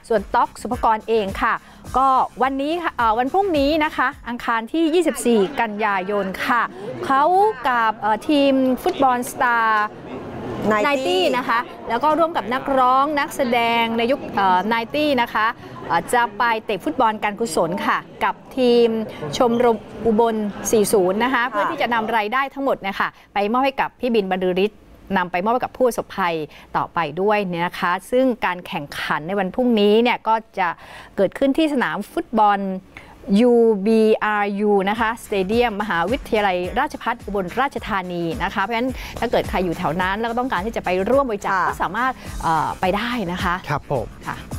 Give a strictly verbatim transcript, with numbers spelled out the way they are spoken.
ส่วนต๊อกสุภกรเองค่ะก็วันนี้ค่ะวันพรุ่งนี้นะคะอังคารที่ยี่สิบสี่กันยายนค่ะเขากับทีมฟุตบอลสตาร์ไนตี้นะคะแล้วก็ร่วมกับนักร้องนักแสดงในยุคไนตี้นะคะจะไปเตะฟุตบอลการกุศลค่ะกับทีมชมรมอุบล สี่สิบ นะคะเพื่อที่จะนำรายได้ทั้งหมดเนี่ยค่ะไปมอบให้กับพี่บินบรรลือฤทธิ์นำไปมอบให้กับผู้ประสบภัยต่อไปด้วยเนี่ยนะคะซึ่งการแข่งขันในวันพรุ่งนี้เนี่ยก็จะเกิดขึ้นที่สนามฟุตบอล ยู บี อาร์ ยู นะคะสเตเดียมมหาวิทยาลัยราชภัฏอุบลราชธานีนะคะเพราะฉะนั้นถ้าเกิดใครอยู่แถวนั้นแล้วก็ต้องการที่จะไปร่วมบริจาคก็สามารถไปได้นะคะครับผมค่ะ